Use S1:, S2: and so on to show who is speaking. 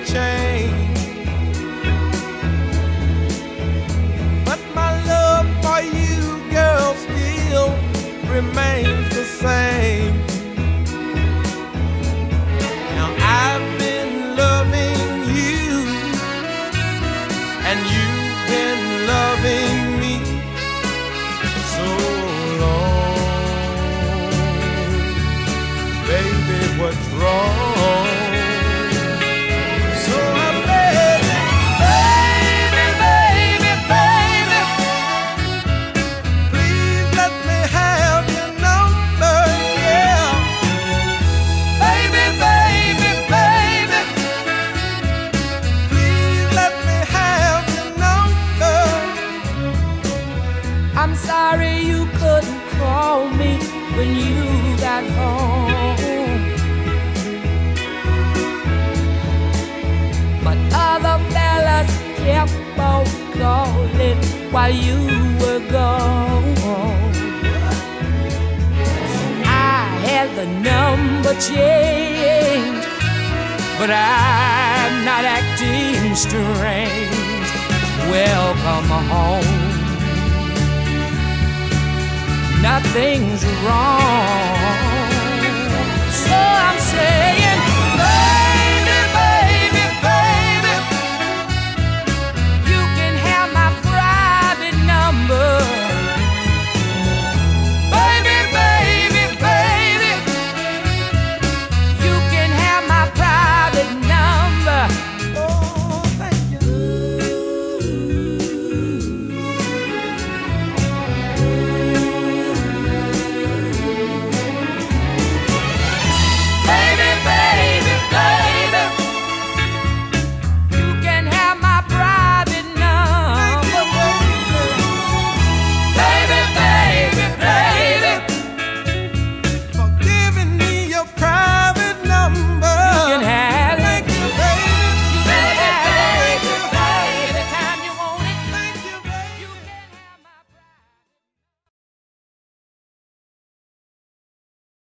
S1: change, but my love for you, girl, still remains the same. Now I've been loving you, and you've been loving me so long. Baby, what's wrong? So I beg, baby, baby, baby, please let me have your number, yeah. Baby, baby, baby, please let me have your number.
S2: I'm sorry you couldn't call me when you got home, but other fellas kept on calling while you were gone. So I had the number changed, but I'm not acting strange. Welcome home. Nothing's wrong. So I'm saying